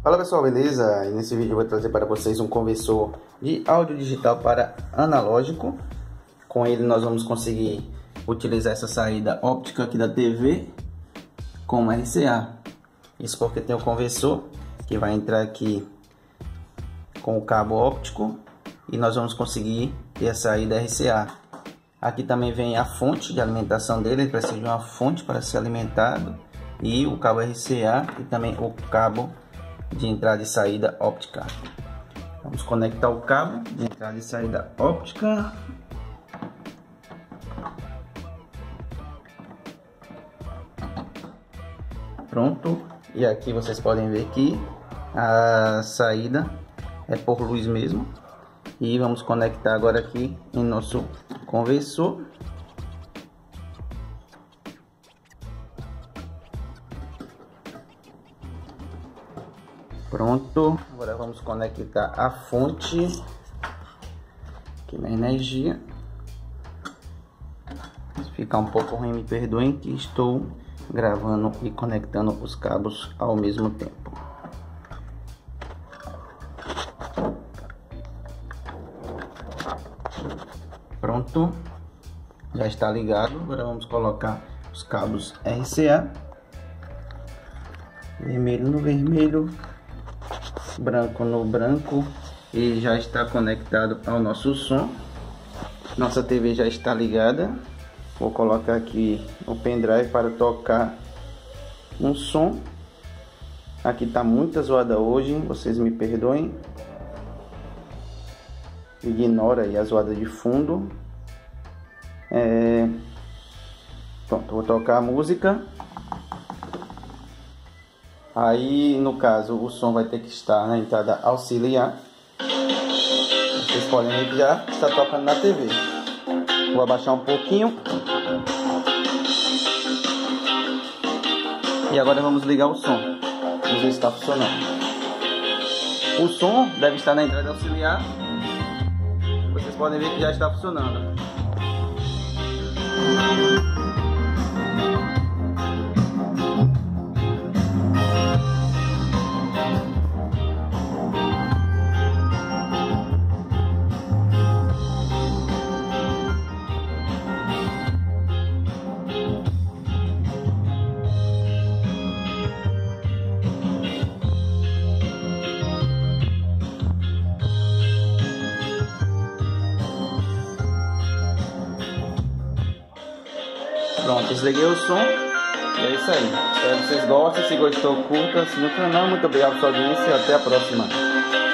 Fala pessoal, beleza? E nesse vídeo eu vou trazer para vocês um conversor de áudio digital para analógico. Com ele nós vamos conseguir utilizar essa saída óptica aqui da TV como RCA. Isso porque tem o conversor que vai entrar aqui com o cabo óptico e nós vamos conseguir ter a saída RCA. Aqui também vem a fonte de alimentação dele, ele precisa de uma fonte para ser alimentado, e o cabo RCA e também o cabo de entrada e saída óptica. Vamos conectar o cabo de entrada e saída óptica. Pronto. E aqui vocês podem ver que a saída é por luz mesmo. E vamos conectar agora aqui em nosso conversor. Pronto. Agora vamos conectar a fonte aqui na energia. Se ficar um pouco ruim, me perdoem que estou gravando e conectando os cabos ao mesmo tempo. Pronto, já está ligado. Agora vamos colocar os cabos RCA, vermelho no vermelho, branco no branco, e já está conectado ao nosso som. Nossa TV já está ligada. Vou colocar aqui o pendrive para tocar um som. Aqui está muita zoada hoje, vocês me perdoem. Ignora aí a zoada de fundo. Pronto, vou tocar a música. Aí, no caso, o som vai ter que estar na entrada auxiliar. Vocês podem ver que já está tocando na TV. Vou abaixar um pouquinho. E agora vamos ligar o som. Vamos ver se está funcionando. O som deve estar na entrada auxiliar. Vocês podem ver que já está funcionando. Pronto, desliguei o som e é isso aí. Espero que vocês gostem. Se gostou, curta-se no canal. Muito obrigado pela sua audiência e até a próxima.